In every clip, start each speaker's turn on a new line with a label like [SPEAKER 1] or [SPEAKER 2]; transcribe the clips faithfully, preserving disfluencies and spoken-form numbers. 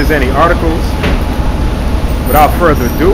[SPEAKER 1] there's any articles. Without further ado,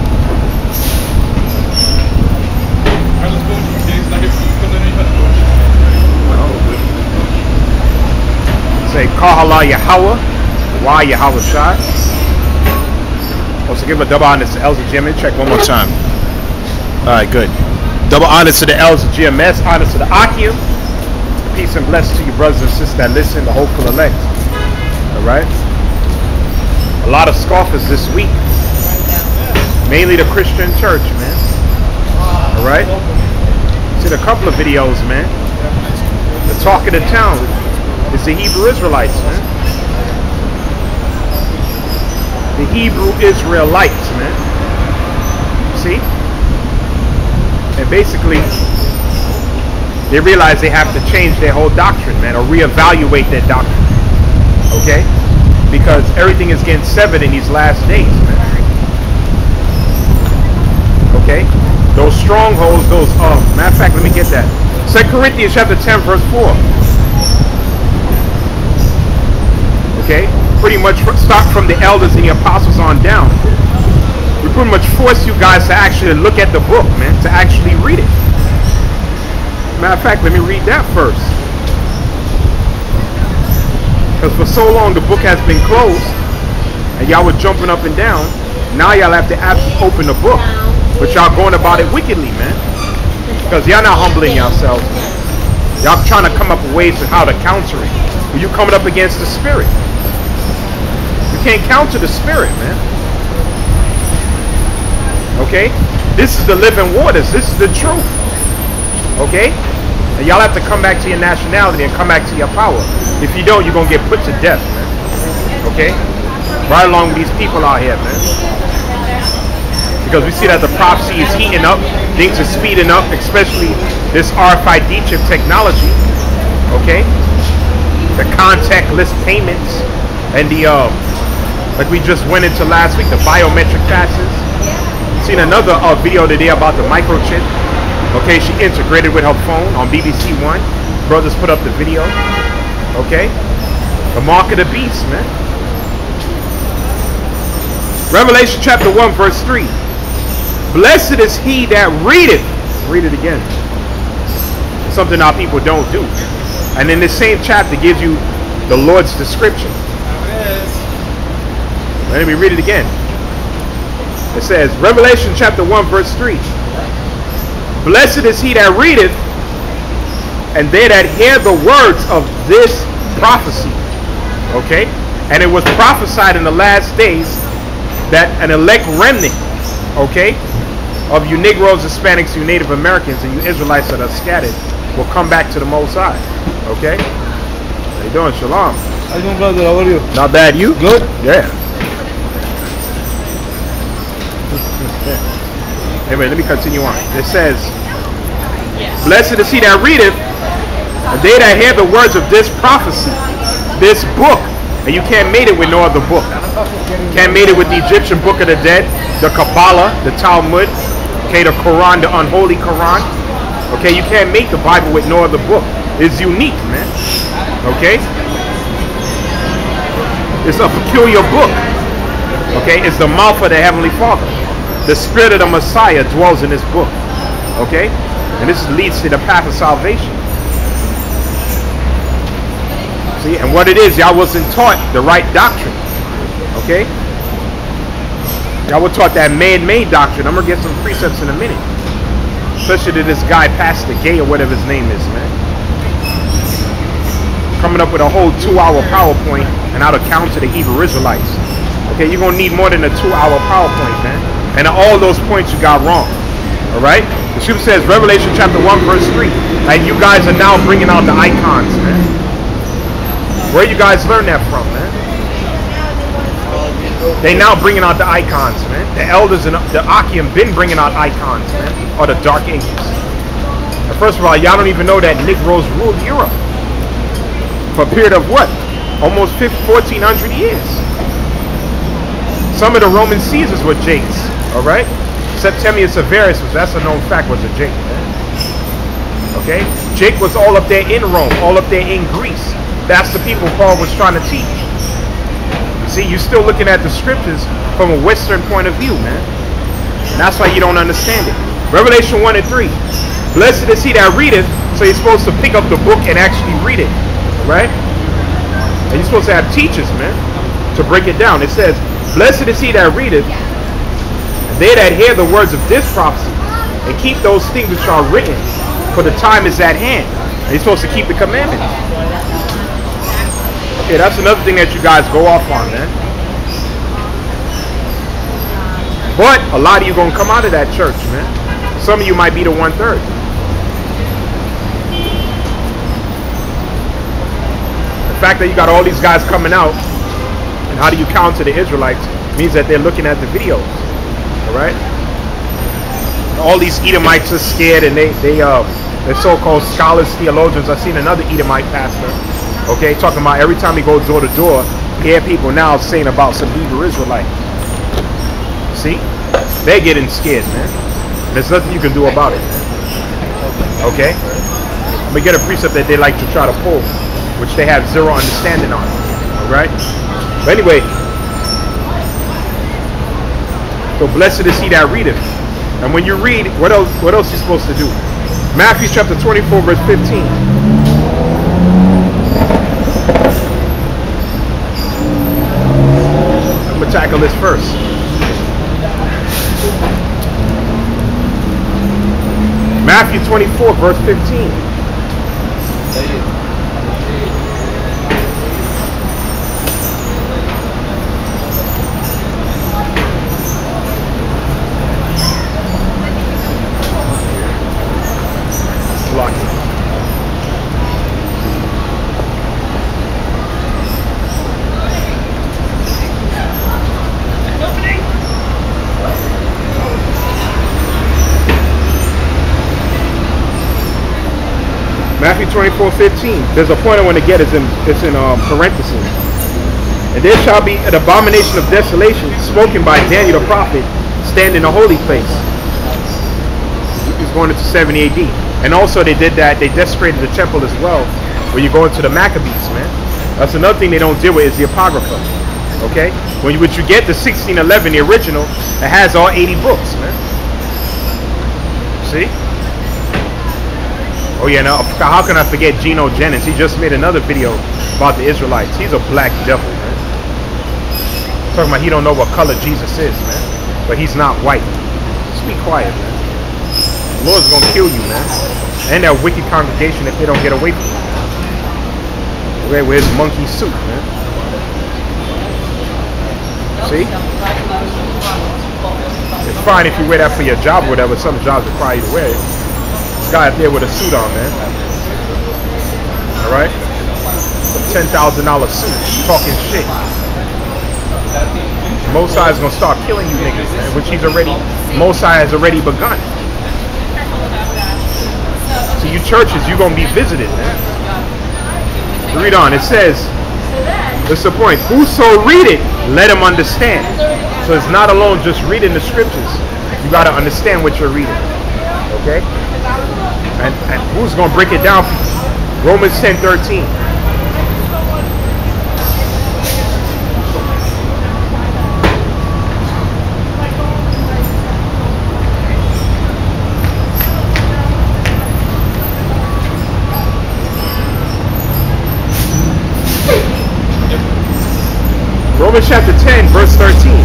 [SPEAKER 1] say Kahala Yahweh, why Yahweh Shai. Also give a double honor to Elder Jim. Check one more time. Alright, good. Double honor to the Elder G M S, honor to the Akim. Peace and blessings to you brothers and sisters that listen, the hopeful elect. Alright? A lot of scoffers this week. Mainly the Christian church, man. Alright? Did a couple of videos, man. The talk of the town is the Hebrew Israelites, man. The Hebrew Israelites, man. See? And basically, they realize they have to change their whole doctrine, man, or reevaluate their doctrine. Okay? Because everything is getting severed in these last days, man. Okay? Those strongholds, those, oh, matter of fact, let me get that. Second Corinthians chapter ten, verse four. Okay? Pretty much start from the elders and the apostles on down. We pretty much force you guys to actually look at the book, man, to actually read it. Matter of fact, let me read that first. Because for so long the book has been closed and y'all were jumping up and down. Now y'all have to open the book. But y'all going about it wickedly, man. Because y'all not humbling yourselves. Y'all trying to come up with ways of how to counter it. But you coming up against the spirit. You can't counter the spirit, man. Okay? This is the living waters. This is the truth. Okay? And y'all have to come back to your nationality and come back to your power. If you don't, you're going to get put to death, man. Okay? Right along with these people out here, man. Because we see that the prophecy is heating up. Things are speeding up, especially this R F I D chip technology. Okay? The contactless payments and the, uh, like we just went into last week, the biometric passes. Seen another uh, video today about the microchip. Okay, she integrated with her phone on B B C One. Brothers put up the video. Okay, the mark of the beast, man. Revelation chapter one, verse three. Blessed is he that readeth. Read it again. Something our people don't do. And in this same chapter gives you the Lord's description. Let me read it again. It says, Revelation chapter one, verse three. Blessed is he that readeth, and they that hear the words of this prophecy. Okay? And it was prophesied in the last days that an elect remnant, okay, of you Negroes, Hispanics, you Native Americans, and you Israelites that are scattered will come back to the Most High. Okay? How you doing? Shalom.
[SPEAKER 2] How you doing, brother? How are you?
[SPEAKER 1] Not bad. You?
[SPEAKER 2] Good?
[SPEAKER 1] Yeah. Anyway, let me continue on. It says, blessed is he that readeth, and they that hear the words of this prophecy, this book. And you can't mate it with no other book. Can't mate it with the Egyptian Book of the Dead, the Kabbalah, the Talmud, okay, the Quran, the unholy Quran. Okay, you can't make the Bible with no other book. It's unique, man. Okay? It's a peculiar book. Okay, it's the mouth of the Heavenly Father. The Spirit of the Messiah dwells in this book. Okay? And this leads to the path of salvation. See, and what it is, y'all wasn't taught the right doctrine. Okay? Y'all were taught that man-made doctrine. I'm going to get some precepts in a minute. Especially to this guy, Pastor Gay, or whatever his name is, man. Coming up with a whole two-hour PowerPoint and how to counter the Hebrew Israelites. Okay, you're going to need more than a two-hour PowerPoint, man. And all those points you got wrong. All right? The scripture says, Revelation chapter one, verse three. Like, you guys are now bringing out the icons, man. Where you guys learn that from, man? They now bringing out the icons, man. The elders and the Akim been bringing out icons, man. Or the Dark Ages. And first of all, y'all don't even know that Negroes ruled Europe. For a period of what? Almost fourteen hundred years. Some of the Roman Caesars were Jakes, all right? Septimius Severus, was, that's a known fact, was a Jake. Okay? Jake was all up there in Rome, all up there in Greece. That's the people Paul was trying to teach. See, you're still looking at the scriptures from a Western point of view, man. And that's why you don't understand it. Revelation one and three. Blessed is he that readeth. So you're supposed to pick up the book and actually read it, right? And you're supposed to have teachers, man, to break it down. It says, blessed is he that readeth, and they that hear the words of this prophecy, and keep those things which are written, for the time is at hand. And you're supposed to keep the commandments. Okay, that's another thing that you guys go off on, man. But a lot of you gonna come out of that church, man. Some of you might be the one third. The fact that you got all these guys coming out, and how do you counter the Israelites, means that they're looking at the videos. All right. All these Edomites are scared, and they they uh they're so-called scholars, theologians. I've seen another Edomite pastor, okay, talking about every time he goes door to door, hear people now saying about some Hebrew Israelite. See, they're getting scared, man. There's nothing you can do about it, man. Okay, I'm gonna get a precept that they like to try to pull, which they have zero understanding on. All right. But anyway, so blessed is he that readeth. And when you read, what else? What else are you supposed to do? Matthew chapter twenty-four, verse fifteen. I'm gonna tackle this first. Matthew twenty-four, verse fifteen. Matthew twenty-four, fifteen. There's a point I want to get. It's in, it's in um, parentheses. And there shall be an abomination of desolation spoken by Daniel the prophet, stand in the holy place. He's going into seventy A D. And also they did that. They desecrated the temple as well, where you go into the Maccabees, man. That's another thing they don't deal with is the Apocrypha. Okay? When you, when you get the sixteen eleven, the original, it has all eighty books, man. See? Oh yeah, now how can I forget Geno Jennings? He just made another video about the Israelites. He's a black devil, man. Talking about he don't know what color Jesus is, man. But he's not white. Just be quiet, man. The Lord's gonna kill you, man. And that wicked congregation if they don't get away from you. Okay, with his monkey suit, man. See? It's fine if you wear that for your job or whatever. Some jobs require you to wear it. Guy up there with a suit on, man. All right, some ten thousand dollar suit, talking shit. Mosai is gonna start killing you niggas, man. Which he's already, Mosai has already begun. So you churches, you gonna be visited, man. Read on. It says, "What's the point? Whoso read it, let him understand." So it's not alone just reading the scriptures. You gotta understand what you're reading. Okay. And, and who's going to break it down for you? Romans ten thirteen. Romans chapter ten, verse thirteen.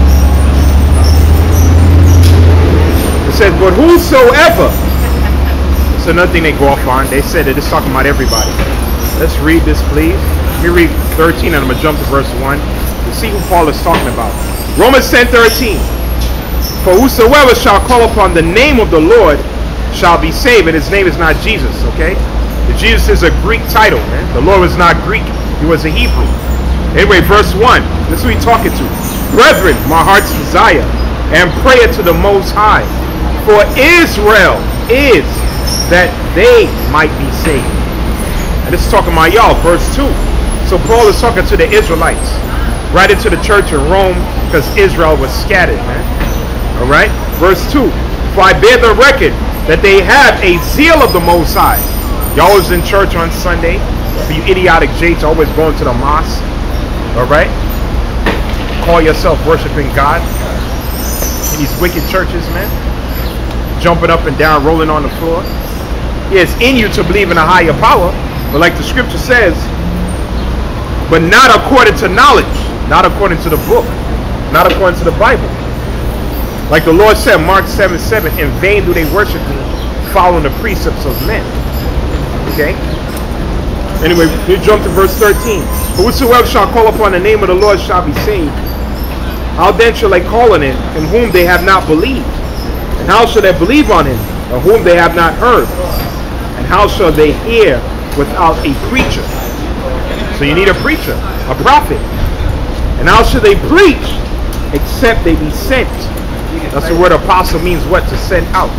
[SPEAKER 1] It says, but whosoever. So another thing they go off on, they said that it's talking about everybody. Let's read this, please. Let me read thirteen and I'm going to jump to verse one to see who Paul is talking about. Romans ten thirteen. For whosoever shall call upon the name of the Lord shall be saved. And his name is not Jesus, okay? The Jesus is a Greek title, man. The Lord was not Greek. He was a Hebrew. Anyway, verse one. This is who he's talking to. Brethren, my heart's desire and prayer to the Most High for Israel is that they might be saved. And this is talking about y'all, verse two. So Paul is talking to the Israelites, right into the church in Rome, because Israel was scattered, man. All right, verse two. For I bear the record that they have a zeal of the Most High. Y'all was in church on Sunday. For you idiotic jates always going to the mosque. All right. call yourself worshiping God in these wicked churches, man. Jumping up and down, rolling on the floor. Yeah, it's in you to believe in a higher power, but like the scripture says, but not according to knowledge, not according to the book, not according to the Bible. Like the Lord said, Mark seven seven, in vain do they worship me, following the precepts of men. Okay? Anyway, we jump to verse thirteen. But whosoever shall call upon the name of the Lord shall be saved. How then shall they call on him, in whom they have not believed? And how shall they believe on him, of whom they have not heard? And how shall they hear without a preacher? So you need a preacher, a prophet. And how shall they preach, except they be sent? That's the word apostle means what? To send out.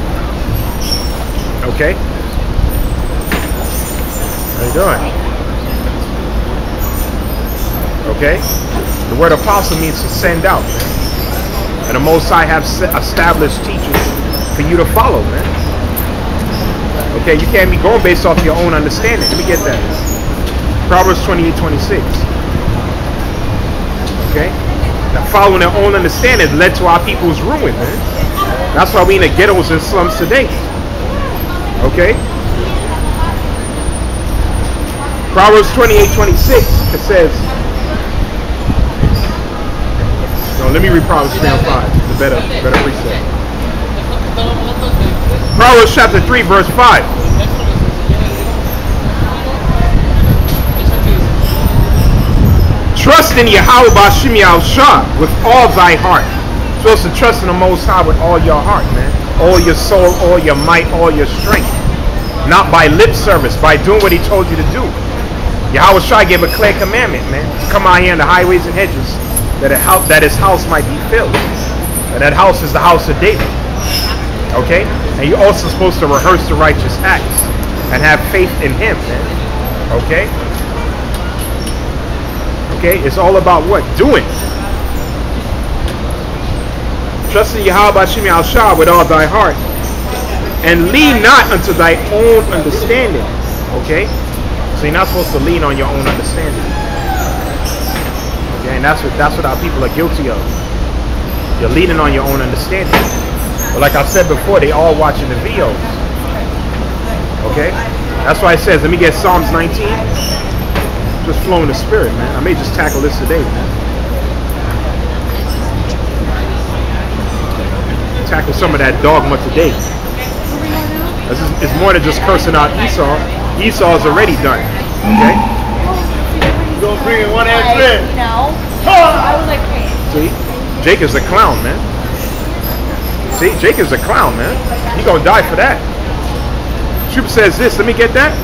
[SPEAKER 1] Okay? How you doing? Okay? The word apostle means to send out, man. And the Most High have established teachers for you to follow, man. Okay, you can't be going based off your own understanding. Let me get that. Proverbs twenty-eight twenty-six. Okay? Now following their own understanding led to our people's ruin, man. That's why we in the ghettos and slums today. Okay? Proverbs twenty-eight twenty-six, it says, no, let me read Proverbs three and five. The better, better precept. Proverbs chapter three, verse five. Trust in Yahweh B'Shem Yahushua with all thy heart. You're supposed to trust in the Most High with all your heart, man. All your soul, all your might, all your strength. Not by lip service, by doing what he told you to do. Yahushua gave a clear commandment, man. To come out here in the highways and hedges, that, it, that his house might be filled. And that house is the house of David. Okay? And you're also supposed to rehearse the righteous acts and have faith in him, man. Okay? Okay? It's all about what? Doing. Trust in Yahweh B'Shem Yahushua with all thy heart, and lean not unto thy own understanding. Okay? So you're not supposed to lean on your own understanding. Okay? And that's what that's what our people are guilty of. You're leaning on your own understanding. But like I said before, they all watching the videos. Okay? That's why it says, let me get Psalms nineteen. Just flow in the spirit, man. I may just tackle this today, man. Tackle some of that dogma today. This is, it's more than just cursing out Esau. Esau's already done. Okay?
[SPEAKER 2] You gonna bring in one extra?
[SPEAKER 3] No. I was like, hey.
[SPEAKER 1] See? Jake is a clown, man. See? Jake is a clown, man. He gonna die for that. Troop says this. Let me get that.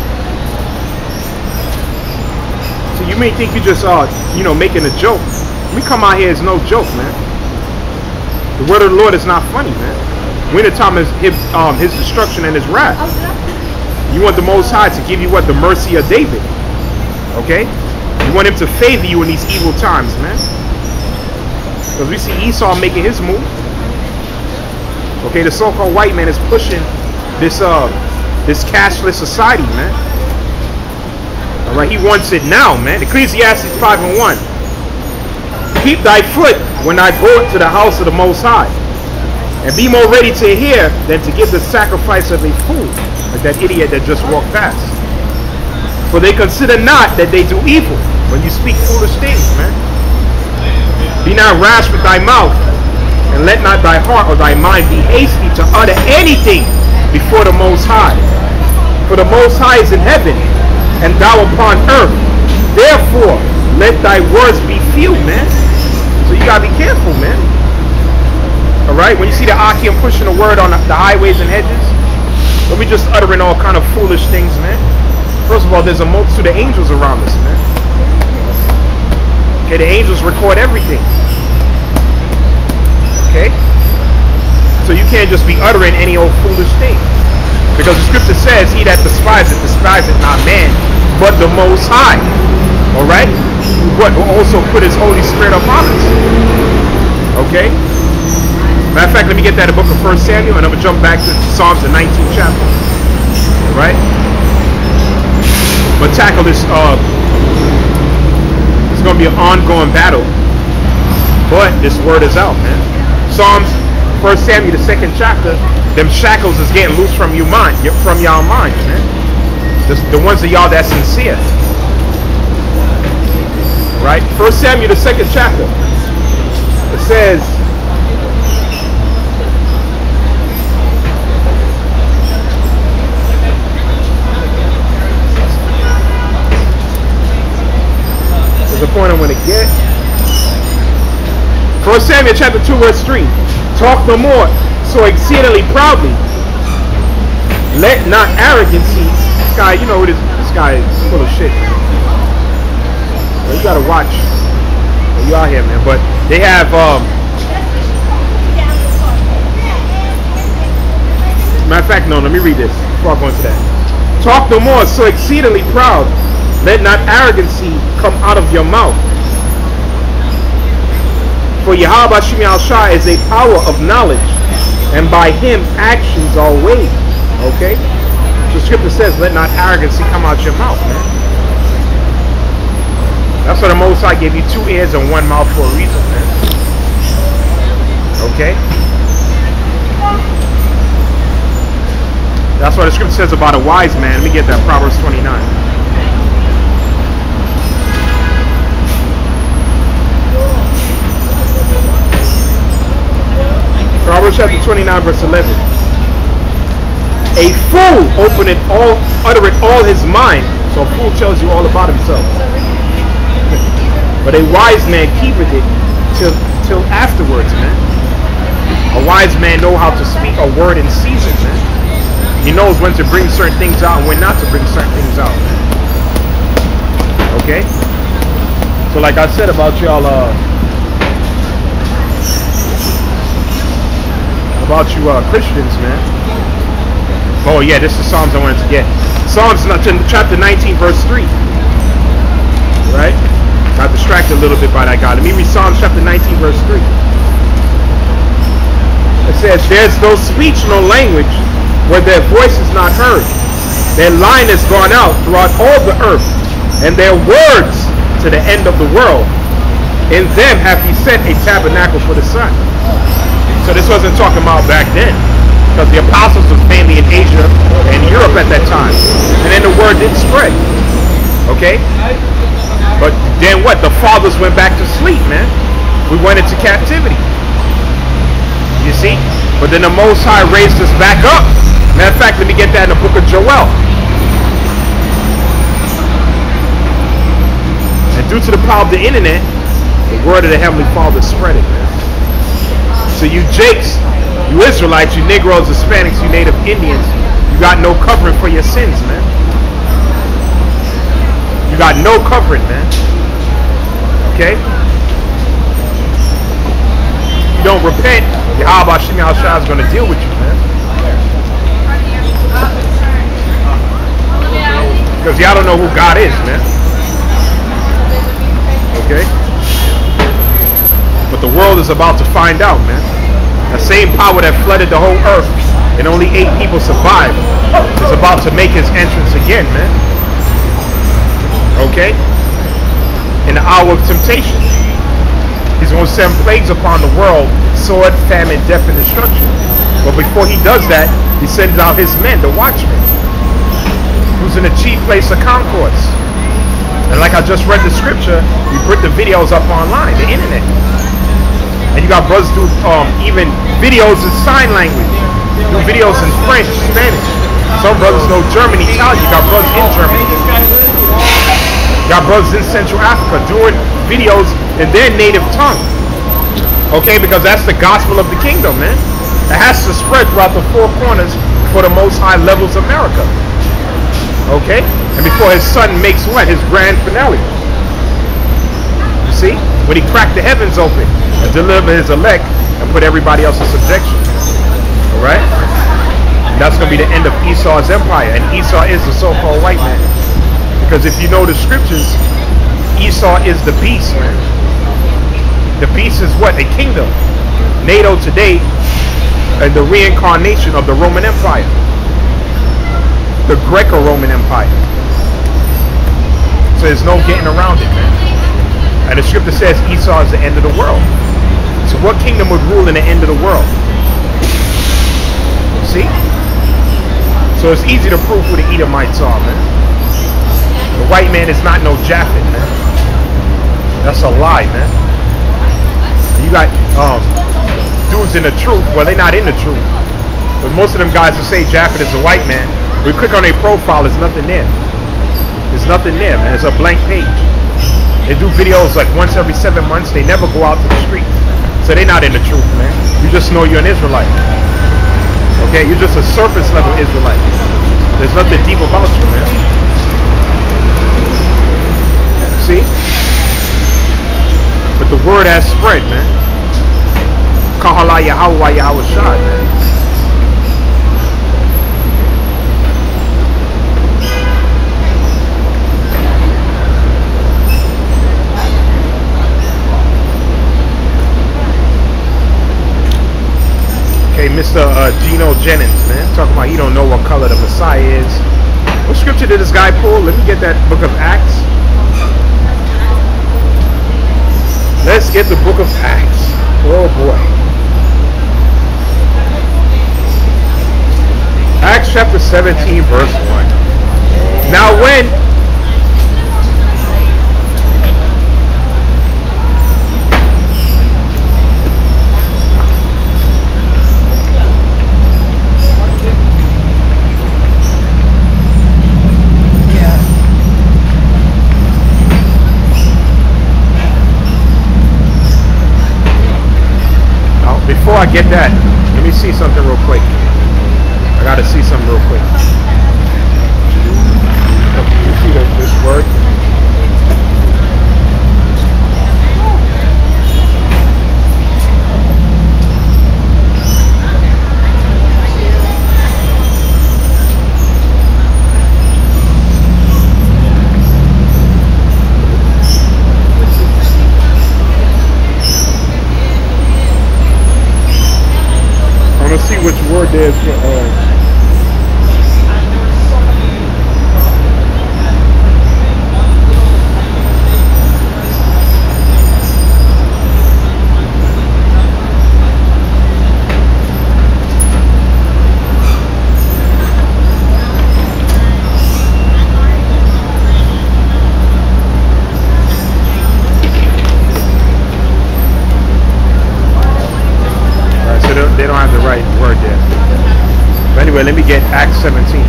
[SPEAKER 1] So you may think you just, uh, you know, making a joke. We come out here is no joke, man. The word of the Lord is not funny, man. Winter time is his, um, his destruction and his wrath. You want the Most High to give you what? The mercy of David. Okay? You want him to favor you in these evil times, man. Because we see Esau making his move. Okay, the so-called white man is pushing this uh this cashless society, man. Alright, he wants it now, man. Ecclesiastes five and one. Keep thy foot when I go to the house of the Most High, and be more ready to hear than to give the sacrifice of a fool, like that idiot that just walked past. For they consider not that they do evil when you speak foolish things, man. Be not rash with thy mouth, and let not thy heart or thy mind be hasty to utter anything before the Most High. For the Most High is in heaven, and thou upon earth. Therefore, let thy words be few, man. So you gotta be careful, man. Alright, when you see the Akim pushing the word on the, the highways and hedges, don't be just uttering all kind of foolish things, man. First of all, there's a multitude of angels around us, man. Okay, the angels record everything. Okay? So you can't just be uttering any old foolish thing. Because the scripture says, he that despiseth, despiseth not man, but the Most High. Alright? What will also put his Holy Spirit upon us. Okay? Matter of fact, let me get that in the book of First Samuel, and I'm going to jump back to Psalms, the nineteenth chapter. Alright? But tackle this, uh, it's going to be an ongoing battle But this word is out, man. Psalms, First Samuel, the second chapter, them shackles is getting loose from you mind, from y'all minds, man. The, the ones of y'all that's sincere. Right? First Samuel, the second chapter. It says, there's a point I want to get. First Samuel chapter two verse three. Talk no more so exceedingly proudly. Let not arrogancy. This guy, you know, this, this guy is full of shit. Well, you gotta watch. Well, you out here, man. But they have um matter of fact, no, let me read this before I go into that. Talk no more so exceedingly proud. Let not arrogancy come out of your mouth. For Yahweh Shemi Al-Shai is a power of knowledge, and by him actions are weighed. Okay? So scripture says, let not arrogancy come out your mouth, man. That's why the Most High gave you two ears and one mouth for a reason, man. Okay? That's what the scripture says about a wise man. Let me get that, Proverbs twenty-nine. Proverbs chapter twenty-nine, verse eleven. A fool openeth all, uttereth all his mind. So a fool tells you all about himself. But a wise man keepeth it till till afterwards, man. A wise man know how to speak a word in season, man. He knows when to bring certain things out and when not to bring certain things out, man. Okay? So like I said about y'all, uh, about you uh, Christians, man. Oh yeah, this is Psalms I wanted to get. Psalms chapter nineteen, verse three. Right? Got distracted a little bit by that guy. Let me read Psalms chapter nineteen, verse three. It says, there's no speech, no language, where their voice is not heard. Their line has gone out throughout all the earth, and their words to the end of the world. In them hath he set a tabernacle for the sun. So this wasn't talking about back then, because the apostles was mainly in Asia and Europe at that time. And then the word didn't spread. Okay? But then what? The fathers went back to sleep, man. We went into captivity. You see? But then the Most High raised us back up. Matter of fact, let me get that in the book of Joel. And due to the power of the internet, the word of the Heavenly Father spread it, man. So you Jakes, you Israelites, you Negroes, Hispanics, you Native Indians, you got no covering for your sins, man. You got no covering, man. Okay? You don't repent, Yahweh Shemi Al-Shai is going to deal with you, man. Because y'all don't know who God is, man. Okay? But the world is about to find out, man. The same power that flooded the whole earth and only eight people survived is about to make his entrance again, man. Okay? In the hour of temptation. He's going to send plagues upon the world, sword, famine, death, and destruction. But before he does that, he sends out his men, the watchmen, who's in the chief place of concourse. And like I just read the scripture, we put the videos up online, the internet. And you got brothers do um, even videos in sign language, do videos in French, Spanish. Some brothers know German, Italian. You got brothers in Germany. You got brothers in Central Africa doing videos in their native tongue. Okay, because that's the gospel of the kingdom, man. It has to spread throughout the four corners for the Most High levels of America. Okay? And before his son makes what? His grand finale. You see? When he cracked the heavens open and deliver his elect and put everybody else in subjection. Alright? That's going to be the end of Esau's empire. And Esau is the so-called white man. Because if you know the scriptures, Esau is the beast, man. The beast is what? A kingdom. NATO today and the reincarnation of the Roman Empire. The Greco-Roman Empire. So there's no getting around it, man. And the scripture says Esau is the end of the world. So what kingdom would rule in the end of the world? See? So it's easy to prove who the Edomites are, man. The white man is not no Japhet, man. That's a lie, man. You got um, dudes in the truth. Well, they're not in the truth. But most of them guys who say Japhet is a white man, we click on their profile, there's nothing there. There's nothing there, man. It's a blank page. They do videos like once every seven months. They never go out to the street. So they're not in the truth, man. You just know you're an Israelite. Okay, you're just a surface level Israelite. There's nothing deep about you, man. See? But the word has spread, man. Kahala Yahweh Yahweh Shai, man. Okay, Mister Uh, Gino Jennings, man, talking about he don't know what color the Messiah is. What scripture did this guy pull? Let me get that book of Acts. Let's get the book of Acts. Oh boy. Acts chapter seventeen, verse one. Now when Before I get that, let me see something real quick. I gotta see something real quick. You see the, this word? Let's see which word there is for uh they don't have the right word there. But anyway, let me get Acts seventeen.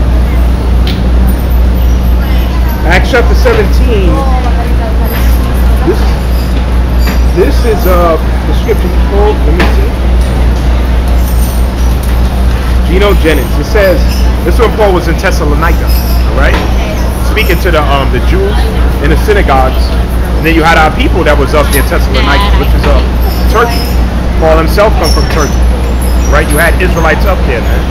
[SPEAKER 1] Acts chapter seventeen. This, this is uh, the scripture he pulled. Let me see. Gino Jennings. It says, this one Paul was in Thessalonica, alright? Speaking to the um the Jews in the synagogues. And then you had our people that was up there in Thessalonica, which is uh, Turkey. Paul himself come from Turkey. Right, you had Israelites up there, man.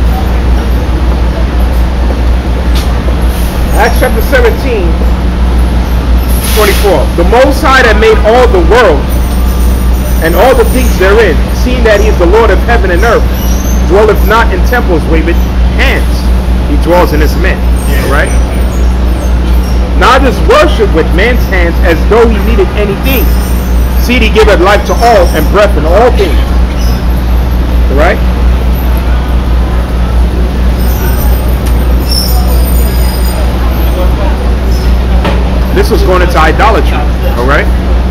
[SPEAKER 1] Acts chapter seventeen, twenty-four. The Most High that made all the world and all the things therein, seeing that he is the Lord of heaven and earth, dwelleth not in temples made with hands. He dwells in his men, right? Neither is worship with man's hands as though he needed anything. See, he giveth life to all and breath in all things. Right? This was going into idolatry, alright?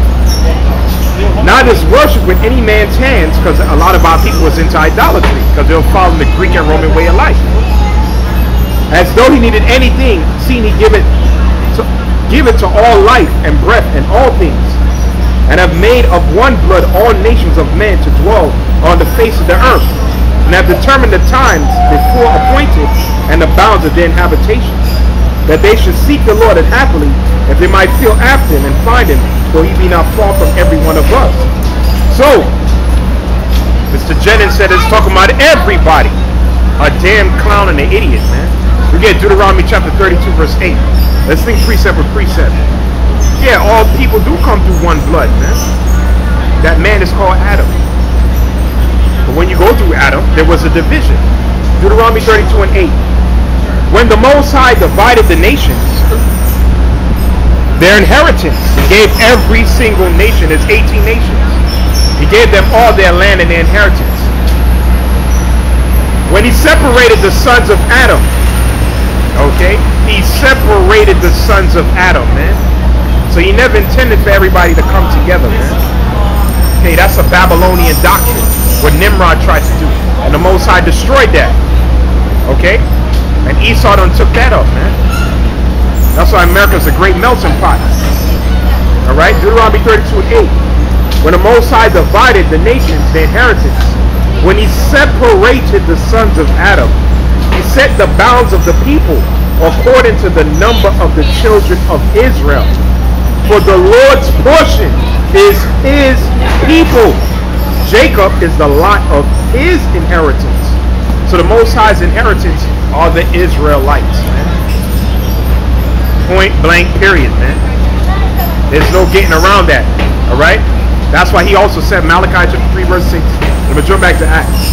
[SPEAKER 1] Not as worship with any man's hands, because a lot of our people was into idolatry, because they were following the Greek and Roman way of life. As though he needed anything, seeing he give it to, give it to all life and breath and all things, and have made of one blood all nations of men to dwell on the face of the earth, and have determined the times before appointed and the bounds of their inhabitations, that they should seek the Lord and happily, if they might feel after him and find him, though he be not far from every one of us. So, Mister Jennings said it's talking about everybody. A damn clown and an idiot, man. We get Deuteronomy chapter thirty-two, verse eight. Let's think precept with precept. Yeah, all people do come through one blood, man. That man is called Adam. But when you go through Adam, there was a division. Deuteronomy thirty-two and eight. When the Most High divided the nations, their inheritance, he gave every single nation, its eighteen nations, He gave them all their land and their inheritance. When he separated the sons of Adam, okay, he separated the sons of Adam, man. So he never intended for everybody to come together, man. Okay, that's a Babylonian doctrine, what Nimrod tried to do. And the Most High destroyed that. Okay? And Esau done took that up, man. That's why America's a great melting pot. Alright? Deuteronomy thirty-two and eight. When the Most High divided the nations, their inheritance, when he separated the sons of Adam, he set the bounds of the people according to the number of the children of Israel. For the Lord's portion is his people. Jacob is the lot of his inheritance. So the Most High's inheritance are the Israelites, man. Point blank period, man. There's no getting around that. Alright? That's why he also said, Malachi chapter three verse six. I'm going to jump back to Acts.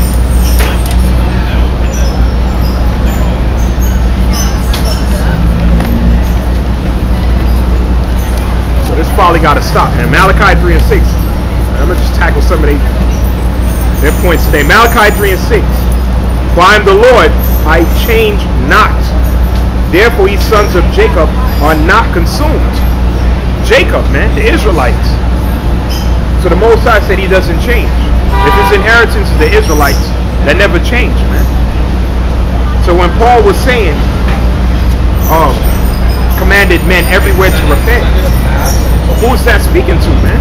[SPEAKER 1] So this probably got to stop, man. Malachi three and six. I'm going to just tackle some of they, their points today. Malachi three and six. For I am the Lord, I change not. Therefore ye sons of Jacob are not consumed. Jacob, man, the Israelites. So the Most High said he doesn't change. If his inheritance is the Israelites, that never changed, man. So when Paul was saying, um, commanded men everywhere to repent, who is that speaking to, man?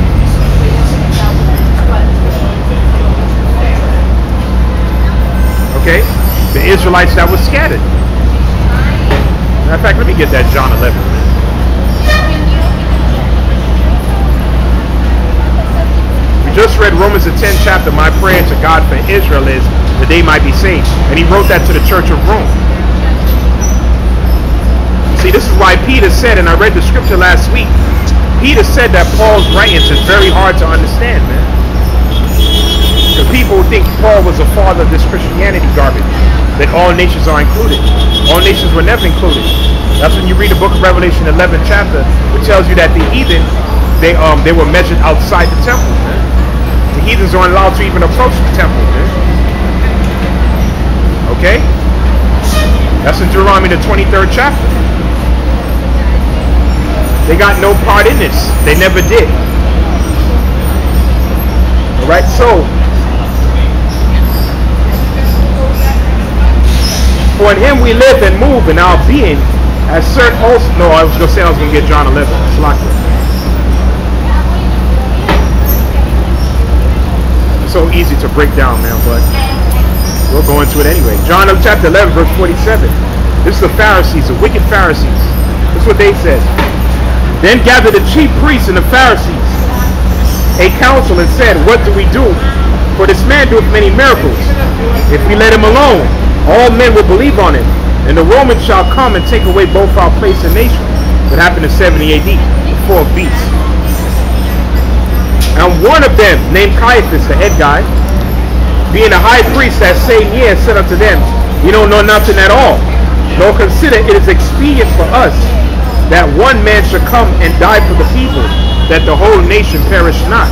[SPEAKER 1] Okay, the Israelites that were scattered. Matter of fact, let me get that John eleven, man. Just read Romans the tenth chapter. My prayer to God for Israel is that they might be saved. And he wrote that to the church of Rome. See, this is why Peter said, and I read the scripture last week, Peter said that Paul's writings is very hard to understand, man. Because people think Paul was a father of this Christianity garbage, that all nations are included. All nations were never included. That's when you read the book of Revelation eleventh chapter, which tells you that the heathen, they um they were measured outside the temple, man. The heathens aren't allowed to even approach the temple, man. Okay? That's in Deuteronomy the twenty-third chapter. They got no part in this. They never did. Alright, so for in him we live and move in our being, as certain also. No, I was gonna say I was gonna get John eleven. It's locked in. So easy to break down, man, but we'll go into it anyway. John chapter eleven verse forty-seven. This is the Pharisees, the wicked Pharisees. This is what they said. Then gathered the chief priests and the Pharisees a council and said, what do we do? For this man doeth many miracles. If we let him alone, all men will believe on him, and the Romans shall come and take away both our place and nation. That happened in seventy A D, the fourth beast. And one of them, named Caiaphas, the head guy, being a high priest that same year, said unto them, you don't know nothing at all, nor consider it is expedient for us that one man should come and die for the people, that the whole nation perish not.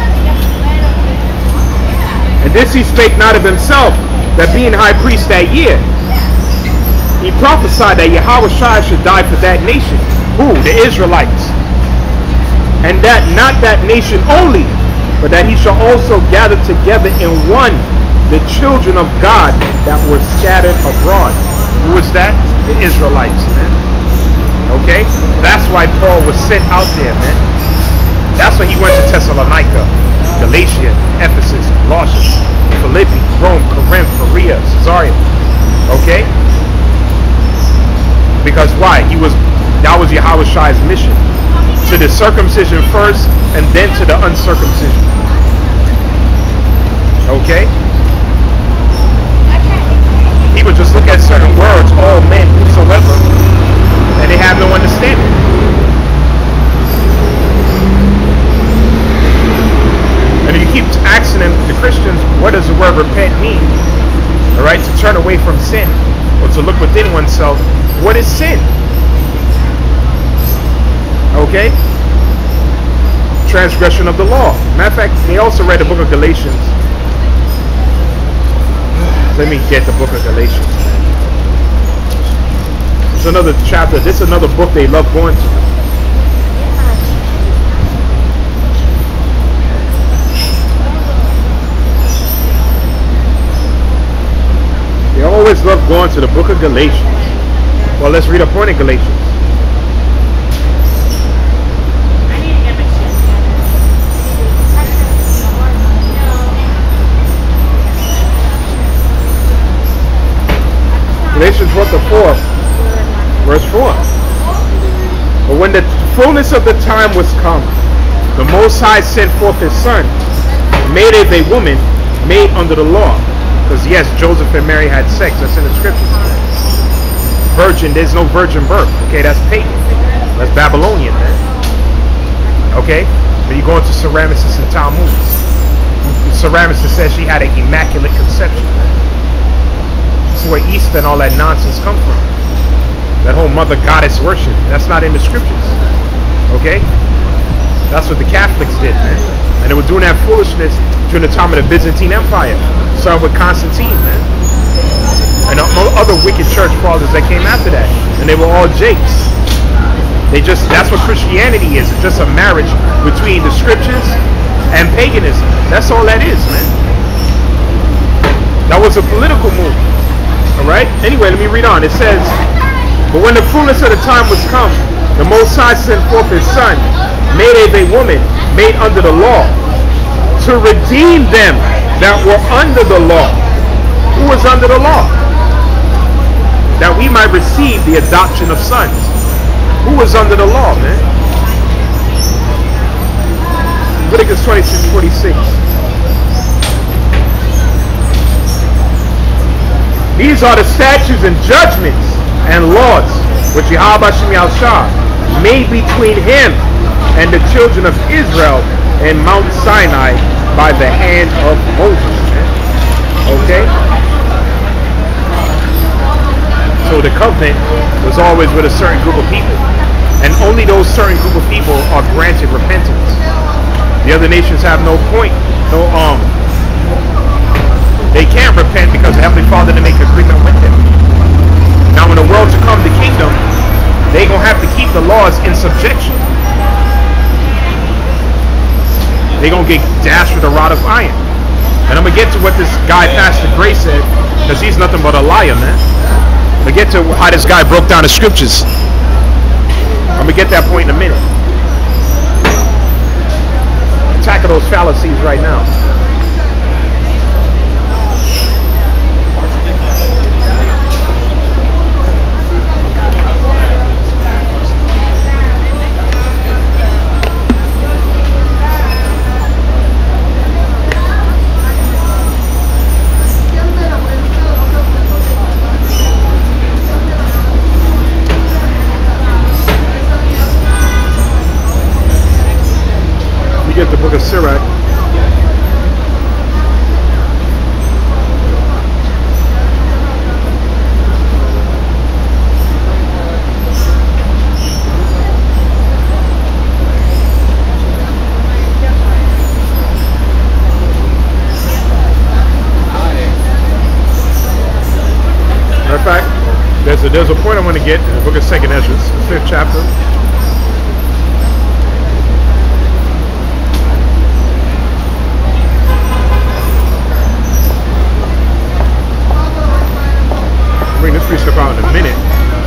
[SPEAKER 1] And this he spake not of himself, that being high priest that year, he prophesied that Yahushua should die for that nation. Who? The Israelites. And that not that nation only, but that he shall also gather together in one the children of God that were scattered abroad. Who was that? The Israelites, man. Okay? That's why Paul was sent out there, man. That's why he went to Thessalonica, Galatia, Ephesus, Colossus, Philippi, Rome, Corinth, Perea, Caesarea. Okay? Because why? He was, that was Yahushua's mission. To the circumcision first, and then to the uncircumcision. Okay? People just look at certain words, all men, whosoever, and they have no understanding. And if you keep asking them, the Christians, what does the word repent mean? Alright, to turn away from sin, or to look within oneself. What is sin? Okay? transgression of the law. Matter of fact, they also read the book of Galatians. Let me get the book of Galatians. It's another chapter. This is another book they love going to. They always love going to the book of Galatians. Well, let's read a point in Galatians. Galatians chapter four, verse four. But when the fullness of the time was come, the Most High sent forth His Son, made as a woman, made under the law. Because yes, Joseph and Mary had sex. That's in the scriptures. Virgin, there's no virgin birth. Okay, that's pagan. That's Babylonian, man. Okay? But you go into Ceramicus and Talmud. Ceramicus says she had an immaculate conception. This is where Easter and all that nonsense come from. That whole mother goddess worship. That's not in the scriptures. Okay? That's what the Catholics did, man. And they were doing that foolishness during the time of the Byzantine Empire. Started with Constantine, man. And all other wicked church fathers that came after that. And they were all jakes. They just, that's what Christianity is. It's just a marriage between the scriptures and paganism. That's all that is, man. That was a political move. Alright? Anyway, let me read on. It says, but when the fullness of the time was come, the Most High sent forth His Son, made as a woman, made under the law, to redeem them that were under the law. Who was under the law? That we might receive the adoption of sons. Who was under the law, man? Leviticus twenty-six forty-six. These are the statutes and judgments and laws which Yahweh Shem Yahshua made between Him and the children of Israel in Mount Sinai by the hand of Moses. Okay? So the covenant was always with a certain group of people. And only those certain group of people are granted repentance. The other nations have no point, no um they can't repent because the Heavenly Father didn't make an agreement with them. Now when the world to come to kingdom, they gonna have to keep the laws in subjection. They gonna get dashed with a rod of iron. And I'm gonna get to what this guy Pastor Gray said, because he's nothing but a liar, man. I'm gonna get to how this guy broke down the scriptures. I'm gonna get that point in a minute. Tackle those fallacies right now. Get the book of Sirach. Matter of fact, there's a, there's a point I want to get in the book of Second Ezra, fifth chapter. Bring this precept out in a minute.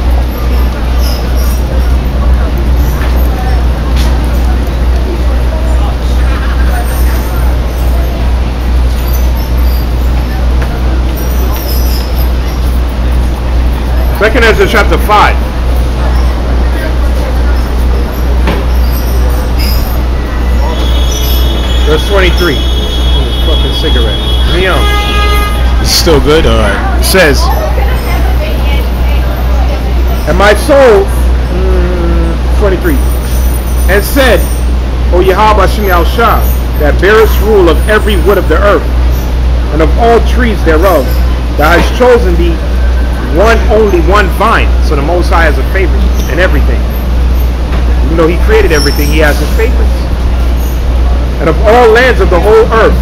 [SPEAKER 1] Second Ezra chapter five. Verse twenty-three. Oh, fucking cigarette. Leon. It's still good? Alright. It says, and my soul, mm, twenty-three, and said, O Yahweh Shem Yahshua, that bearest rule of every wood of the earth, and of all trees thereof, thou hast chosen thee one only one vine. So the Most High has a favorite in everything. Even though He created everything, He has His favorites. and of all lands of the whole earth.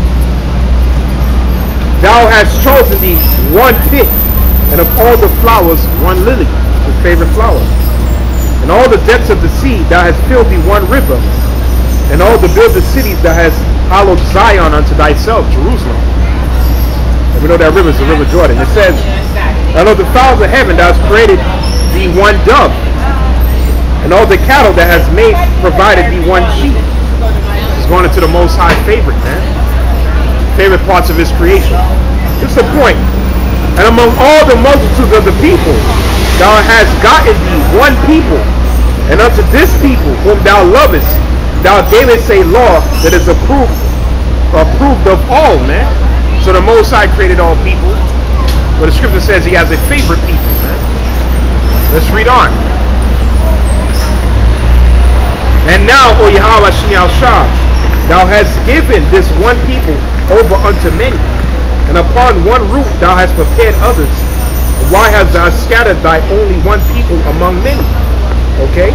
[SPEAKER 1] Thou hast chosen thee one pit, and of all the flowers one lily, his favorite flower. And all the depths of the sea thou hast filled thee one river, and all the builded cities thou hast hallowed Zion unto thyself, Jerusalem. And we know that river is the river Jordan. It says, and of the fowls of heaven thou hast created thee one dove, and all the cattle that has made provided thee one sheep. It's going into the Most High favorite, man. Favorite parts of his creation. It's the point. And among all the multitudes of the people, thou hast gotten thee one people, and unto this people whom thou lovest, thou gavest a law that is approved, approved of all, man. So the Most High created all people, but the scripture says he has a favorite people, man. Let's read on. And now, O Yahweh Shini Al-Shah, thou hast given this one people over unto many, and upon one root thou hast prepared others. Why hast thou scattered thy only one people among many? Okay?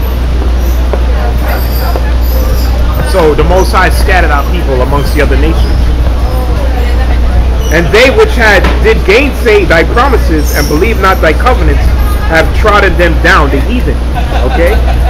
[SPEAKER 1] So the Most High scattered our people amongst the other nations. And they which had did gainsay thy promises and believe not thy covenants have trodden them down, the heathen. Okay?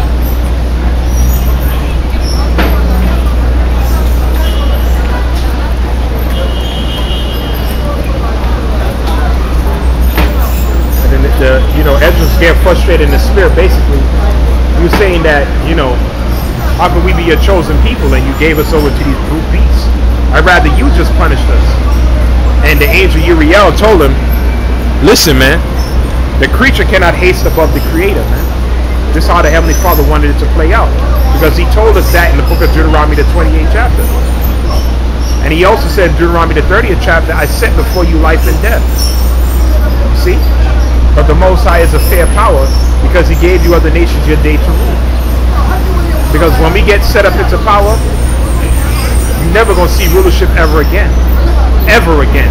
[SPEAKER 1] The, you know, Ezra's getting frustrated in the spirit. Basically, you're saying that, you know, how can we be your chosen people and you gave us over to these brute beasts? I'd rather you just punished us. And the angel Uriel told him, listen, man, the creature cannot haste above the creator, man. This is how the Heavenly Father wanted it to play out, because he told us that in the book of Deuteronomy, the twenty-eighth chapter. And he also said in Deuteronomy, the thirtieth chapter, I set before you life and death. See? But the Most High is a fair power, because he gave you other nations your day to rule. Because when we get set up into power, you're never going to see rulership ever again. Ever again.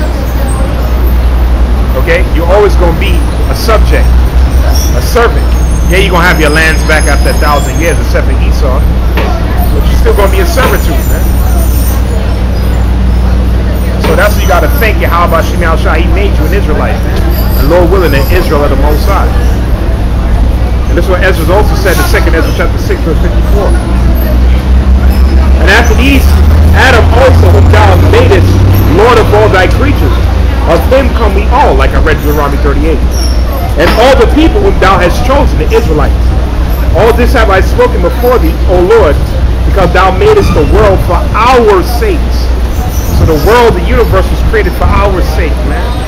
[SPEAKER 1] Okay? You're always going to be a subject, a servant. Yeah, you're going to have your lands back after a thousand years, except for Esau. But you're still going to be a servitude, man. So that's what you got to thank Yahweh Shemi Al-Shah. He made you an Israelite, man. And Lord willing, in Israel are the Most High. And this is what Ezra also said in second Ezra chapter six, verse fifty-four. And after these, Adam also, whom thou madest Lord of all thy creatures, of him come we all, like I read Deuteronomy thirty-eight. And all the people whom thou hast chosen, the Israelites. All this have I spoken before thee, O Lord, because thou madest the world for our sakes. So the world, the universe was created for our sake, man.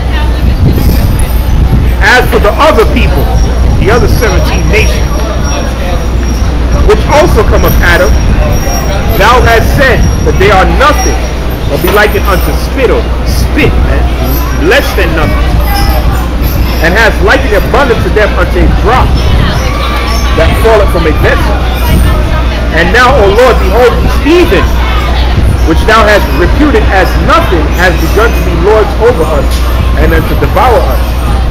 [SPEAKER 1] As for the other people, the other seventeen nations, which also come of Adam, thou hast said that they are nothing, but be likened unto spittle, spit, man, less than nothing, and hast likened abundance to them unto a drop that falleth from a vessel. And now, O Lord, behold, Stephen, which thou hast reputed as nothing, has begun to be lords over us, and then to devour us.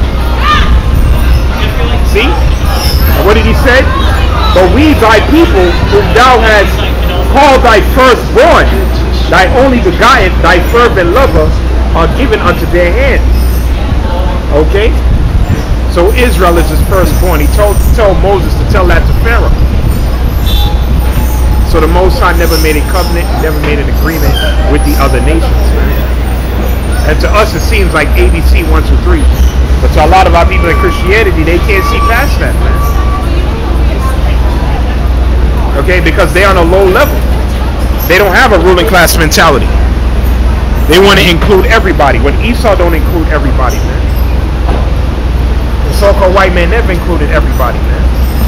[SPEAKER 1] See? And what did he say? But we, thy people, whom thou hast called thy firstborn, thy only begotten, thy fervent lover, are given unto their hands. Okay? So Israel is his firstborn. He told, told Moses to tell that to Pharaoh. So the Most High never made a covenant, never made an agreement with the other nations. And to us it seems like A B C one, two, three. But to a lot of our people in Christianity, they can't see past that, man. Okay, because they're on a low level. They don't have a ruling class mentality. They want to include everybody, when Esau don't include everybody, man. The so-called white man never included everybody, man.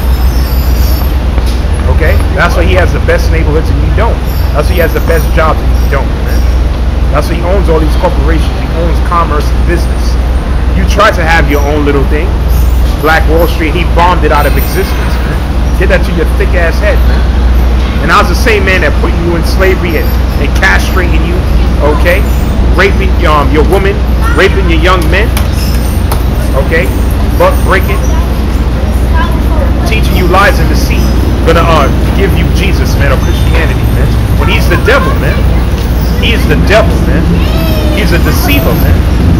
[SPEAKER 1] Okay? That's why he has the best neighborhoods and you don't. That's why he has the best jobs and you don't, man. That's why he owns all these corporations. He owns commerce and business. You tried to have your own little thing. Black Wall Street, he bombed it out of existence, man. Did that to your thick ass head, man. And I was the same man that put you in slavery and, and castrating you, okay? Raping um, your woman, raping your young men, okay? Butt breaking, teaching you lies and deceit. Gonna uh, give you Jesus, man, or Christianity, man. When he's the devil, man. He's the devil, man. He's a deceiver, man.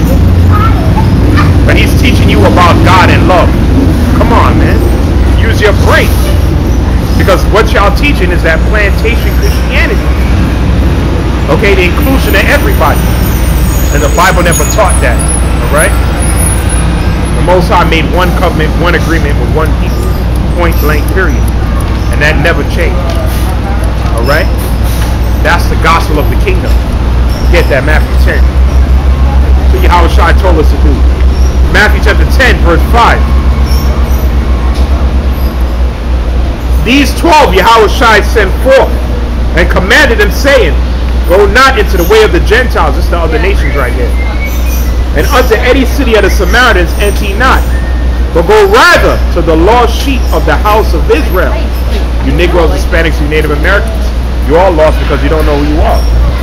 [SPEAKER 1] But he's teaching you about God and love. Come on, man. Use your brain. Because what y'all teaching is that plantation Christianity. Okay, the inclusion of everybody. And the Bible never taught that. Alright? The Most High made one covenant, one agreement with one people. Point blank, period. And that never changed. Alright? That's the gospel of the kingdom. Get that, Matthew ten. So Yahushua told us to do. Matthew chapter ten, verse five. These twelve Yahushua sent forth and commanded them, saying, go not into the way of the Gentiles. This is the other nations right here. And unto any city of the Samaritans enter ye not, but go rather to the lost sheep of the house of Israel. You Negroes, Hispanics, you Native Americans, you're all lost because you don't know who you are.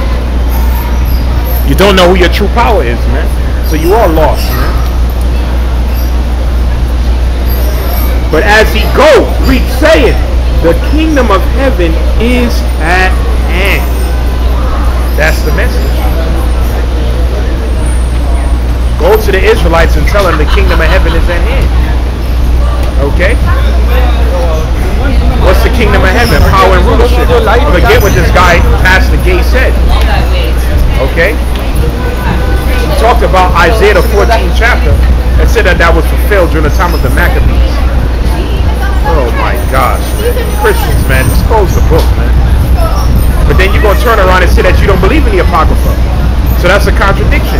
[SPEAKER 1] You don't know who your true power is, man. So you are lost, man. But as he go, read saying, the kingdom of heaven is at hand. That's the message. Go to the Israelites and tell them the kingdom of heaven is at hand. Okay? What's the kingdom of heaven? Power and rulership. Forget what this guy, Pastor Gay, said. Okay? He talked about Isaiah the fourteenth chapter and said that that was fulfilled during the time of the Maccabees. Oh my gosh. Christians, man, just close the book, man. But then you're going to turn around and say that you don't believe in the Apocrypha. So that's a contradiction.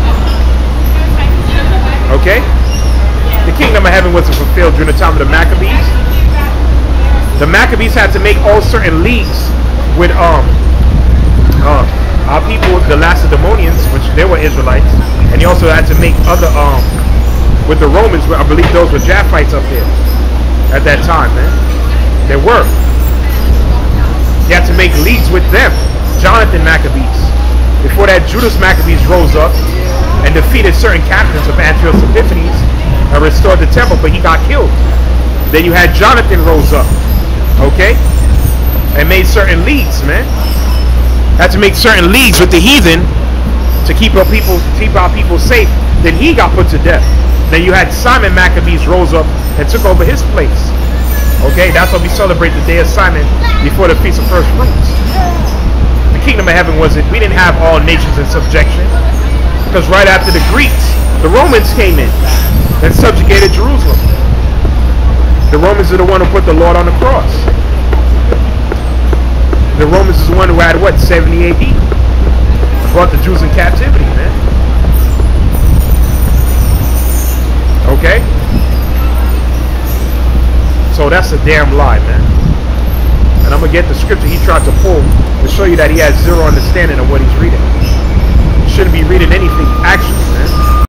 [SPEAKER 1] Okay? The kingdom of heaven wasn't fulfilled during the time of the Maccabees. The Maccabees had to make all certain leagues with um uh, our people, the Lacedaemonians, which they were Israelites, and he also had to make other um with the Romans. I believe those were Japhites up there at that time, man. There were. He had to make leagues with them. Jonathan Maccabees. Before that, Judas Maccabees rose up and defeated certain captains of Antiochus Epiphanes and restored the temple, but he got killed. Then you had Jonathan rose up, okay, and made certain leagues, man. Had to make certain leagues with the heathen to keep our people, keep our people safe. Then he got put to death. Then you had Simon Maccabees rose up and took over his place. Okay, that's why we celebrate the day of Simon before the Feast of First Fruits. The kingdom of heaven wasn't, we didn't have all nations in subjection. Because right after the Greeks, the Romans came in and subjugated Jerusalem. The Romans are the one who put the Lord on the cross. The Romans is the one who had, what, seventy A D? Brought the Jews in captivity, man. Okay? So that's a damn lie, man. And I'm going to get the scripture he tried to pull to show you that he has zero understanding of what he's reading. He shouldn't be reading anything, actually, man.